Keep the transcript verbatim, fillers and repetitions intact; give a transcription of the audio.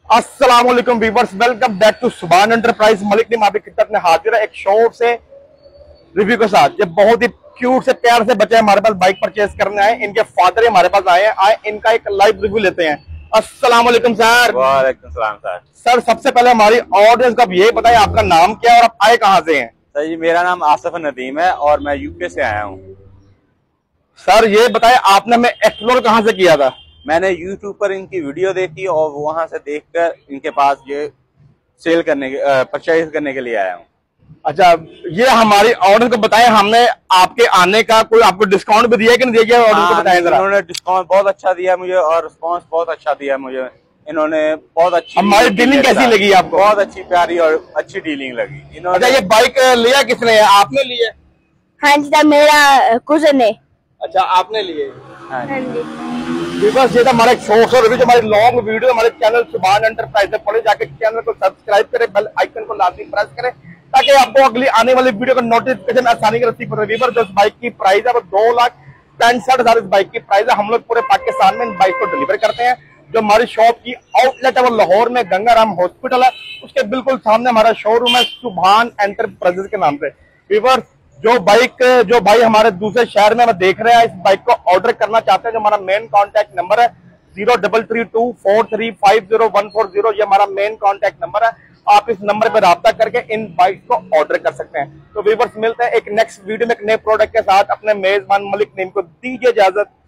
अस्सलाम वालेकुम viewers, welcome back to Subhan enterprise. Malik ने आपकी खिदमत में हाजिर है एक शॉप से रिव्यू के साथ। ये बहुत ही क्यूट से प्यार से बच्चे हमारे पास बाइक परचेज करने आए, इनके फादर हमारे पास आए हैं। आए इनका एक लाइव रिव्यू लेते हैं। अस्सलाम वालेकुम सर। वालेकुम सलाम सर। सर सबसे पहले हमारी ऑडियंस को ये बताएं आपका नाम क्या है और आप आए कहाँ से हैं? सर जी, मेरा नाम आसिफ नदीम है और मैं यूके से आया हूँ। सर ये बताएं आपने हमें एक्सप्लोर कहाँ से किया था? मैंने यूट्यूब पर इनकी वीडियो देखी और वहां से देखकर इनके पास ये सेल करने के परचेज करने के लिए आया हूँ। अच्छा, ये हमारी ऑडियंस को बताएं, हमने आपके आने का कोई आपको डिस्काउंट भी दिया कि नहीं दिया? ऑडियंस को बताएं जरा। इन्होंने डिस्काउंट बहुत अच्छा दिया मुझे और रिस्पॉन्स बहुत अच्छा दिया मुझे। इन्होंने बहुत अच्छी हमारी डीलिंग कैसी लगी आपको? बहुत अच्छी, प्यारी और अच्छी डीलिंग लगी इन्होंने। अच्छा, ये बाइक लिया किसने? आपने लिए? हाँ जी, तब मेरा कुजन है। अच्छा, आपने लिए? हाँ हाँ जी। बस ये था हमारा एक शॉर्ट और रिव्यू, हमारी लॉन्ग वीडियो हमारे चैनल सुभान एंटरप्राइज पड़े। जाके चैनल को सब्सक्राइब करें, बेल आइकन को लाजमी प्रेस करें ताकि आपको अगली आने वाली वीडियो का नोटिफिकेशन आसानी से रिसीव हो। वीवर जो इस बाइक की प्राइस है वो दो लाख पैंसठ हजार इस बाइक की प्राइस है। हम लोग पूरे पाकिस्तान में इन बाइक को डिलीवर करते हैं। जो हमारी शॉप की आउटलेट है वो लाहौर में गंगाराम हॉस्पिटल है, उसके बिल्कुल सामने हमारा शोरूम है सुभान एंटरप्राइजेस के नाम से। वीवर जो बाइक जो भाई हमारे दूसरे शहर में देख रहे हैं, इस बाइक को ऑर्डर करना चाहते हैं, जो हमारा मेन कॉन्टैक्ट नंबर है zero double three two four three five zero one four zero, ये हमारा मेन कॉन्टैक्ट नंबर है। आप इस नंबर पर राब्ता करके इन बाइक को ऑर्डर कर सकते हैं। तो व्यूअर्स मिलते हैं एक नेक्स्ट वीडियो में एक नए प्रोडक्ट के साथ। अपने मेजबान मलिक नीम को दीजिए इजाजत।